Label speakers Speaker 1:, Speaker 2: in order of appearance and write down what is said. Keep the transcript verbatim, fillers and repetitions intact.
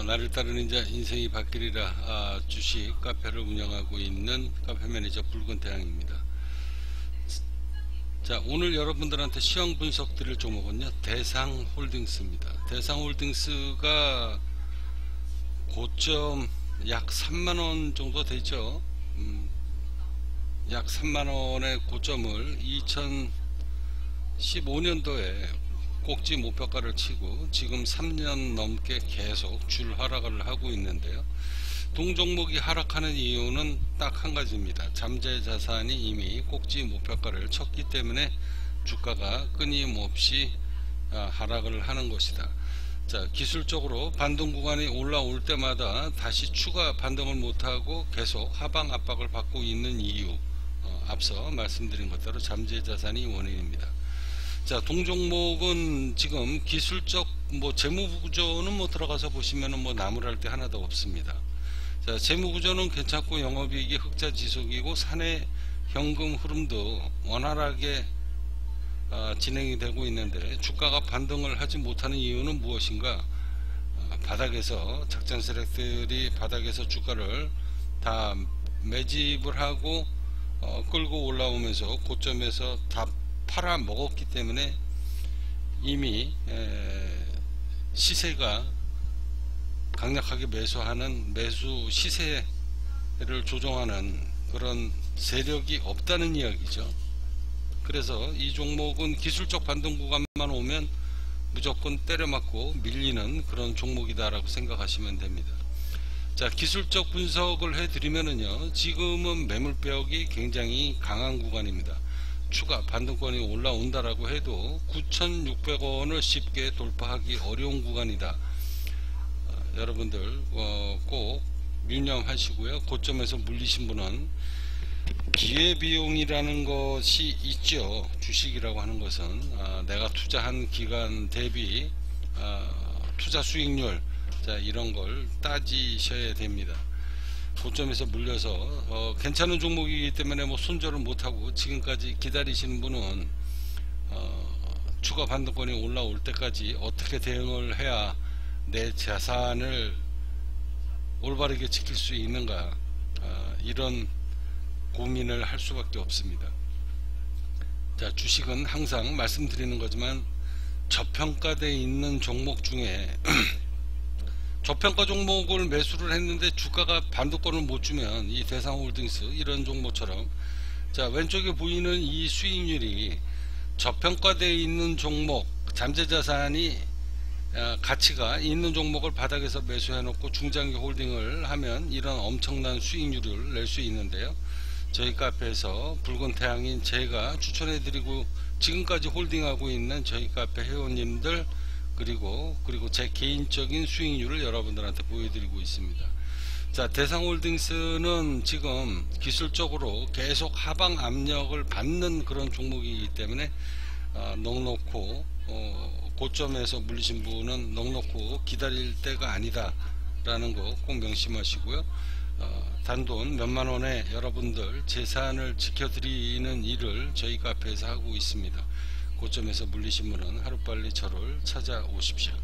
Speaker 1: 어, 나를 따르는 자 인생이 바뀌리라 아, 주식 카페를 운영하고 있는 카페 매니저 붉은 태양입니다. 자, 오늘 여러분들한테 시황 분석 드릴 종목은요, 대상홀딩스입니다. 대상홀딩스가 고점 약 삼만원 정도 되죠. 음, 약 삼만원의 고점을 이천십오년도에 꼭지 목표가를 치고 지금 삼 년 넘게 계속 줄 하락을 하고 있는데요. 동종목이 하락하는 이유는 딱 한 가지입니다. 잠재 자산이 이미 꼭지 목표가를 쳤기 때문에 주가가 끊임없이 하락을 하는 것이다. 자, 기술적으로 반등 구간이 올라올 때마다 다시 추가 반등을 못하고 계속 하방 압박을 받고 있는 이유, 어, 앞서 말씀드린 것대로 잠재 자산이 원인입니다. 자, 동종목은 지금 기술적 뭐 재무구조는 뭐 들어가서 보시면은 뭐 나무랄 데 하나도 없습니다. 자, 재무구조는 괜찮고 영업이익이 흑자 지속이고 사내 현금 흐름도 원활하게 어, 진행이 되고 있는데 주가가 반등을 하지 못하는 이유는 무엇인가? 어, 바닥에서 작전 세력들이 바닥에서 주가를 다 매집을 하고 어, 끌고 올라오면서 고점에서 다 팔아 먹었기 때문에 이미 에, 시세가 강력하게 매수하는 매수 시세를 조정하는 그런 세력이 없다는 이야기죠. 그래서 이 종목은 기술적 반등 구간만 오면 무조건 때려맞고 밀리는 그런 종목이다 라고 생각하시면 됩니다. 자, 기술적 분석을 해드리면은요, 지금은 매물벽이 굉장히 강한 구간입니다. 추가 반등권이 올라온다라고 해도 구천육백원을 쉽게 돌파하기 어려운 구간이다. 어, 여러분들 어, 꼭 유념하시고요. 고점에서 물리신 분은 기회비용이라는 것이 있죠. 주식이라고 하는 것은 아, 내가 투자한 기간 대비 아, 투자 수익률, 자, 이런 걸 따지셔야 됩니다. 고점에서 물려서 어, 괜찮은 종목이기 때문에 뭐 손절을 못하고 지금까지 기다리시는 분은 어, 추가 반등권이 올라올 때까지 어떻게 대응을 해야 내 자산을 올바르게 지킬 수 있는가, 어, 이런 고민을 할 수밖에 없습니다. 자, 주식은 항상 말씀드리는 거지만 저평가되어 있는 종목 중에 저평가 종목을 매수를 했는데 주가가 반도권을 못 주면 이 대상홀딩스 이런 종목처럼, 자, 왼쪽에 보이는 이 수익률이 저평가되어 있는 종목, 잠재자산이 가치가 있는 종목을 바닥에서 매수해 놓고 중장기 홀딩을 하면 이런 엄청난 수익률을 낼 수 있는데요. 저희 카페에서 붉은 태양인 제가 추천해 드리고 지금까지 홀딩하고 있는 저희 카페 회원님들 그리고 그리고 제 개인적인 수익률을 여러분들한테 보여드리고 있습니다. 자, 대상홀딩스는 지금 기술적으로 계속 하방 압력을 받는 그런 종목이기 때문에 어, 넉넉고 어, 고점에서 물리신 분은 넉넉고 기다릴 때가 아니다 라는 거 꼭 명심하시고요. 어, 단돈 몇만 원에 여러분들 재산을 지켜드리는 일을 저희 카페에서 하고 있습니다. 고점에서 물리신 분은 하루빨리 저를 찾아오십시오.